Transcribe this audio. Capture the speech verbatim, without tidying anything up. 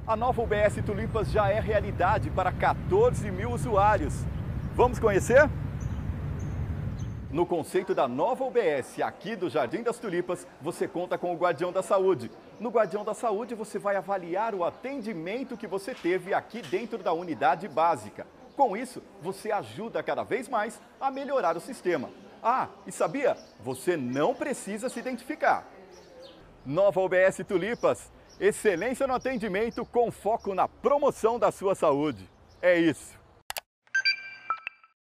A nova U B S Tulipas já é realidade para quatorze mil usuários. Vamos conhecer? No conceito da nova U B S aqui do Jardim das Tulipas, você conta com o Guardião da Saúde. No Guardião da Saúde, você vai avaliar o atendimento que você teve aqui dentro da unidade básica. Com isso, você ajuda cada vez mais a melhorar o sistema. Ah, e sabia? Você não precisa se identificar. Nova U B S Tulipas, excelência no atendimento com foco na promoção da sua saúde. É isso.